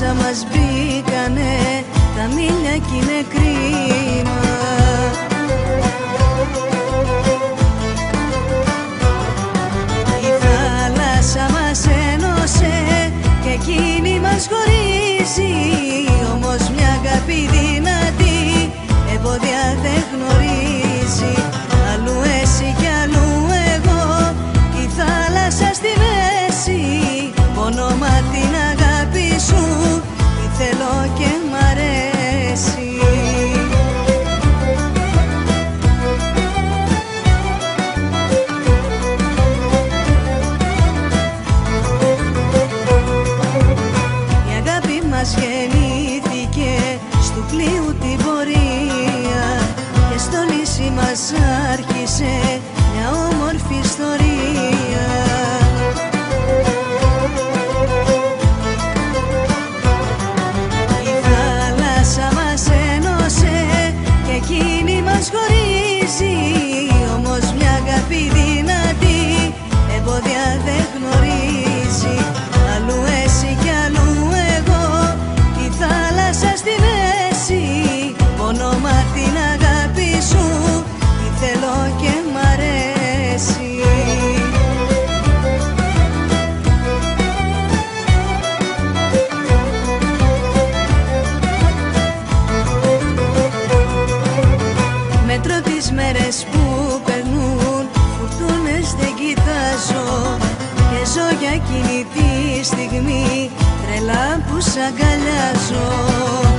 μέσα μας μπήκανε τα μίλια κι είναι κρίμα. Η θάλασσα μας ένωσε και εκείνη μας χωρίζει, όμως μια αγάπη δυνατή εμπόδια δεν γνωρίζει. Αλλού εσύ κι αλλού εγώ, η θάλασσα στη μέση, όνομα την αγάπη σου, τι θέλω και μ' αρέσει. Η αγάπη μας γεννήθηκε στου πλοίου την πορεία και στο νησί μας άρχισε μια όμορφη ιστορία. Η θάλασσα μας ένωσε και εκείνη μας χωρίζει, όμως μια αγάπη δυνατή εμπόδια δεν γνωρίζει. Αλλού εσύ κι αλλού εγώ, τη θάλασσα στη μέση, όνομα την αγάπη σου, τι θέλω και μ' αρέσει. Μέτρο τις μέρες που περνούν, φουρτούνες δεν κοιτάζω και ζω για εκείνη τη στιγμή, τρελά που σ' αγκαλιάζω.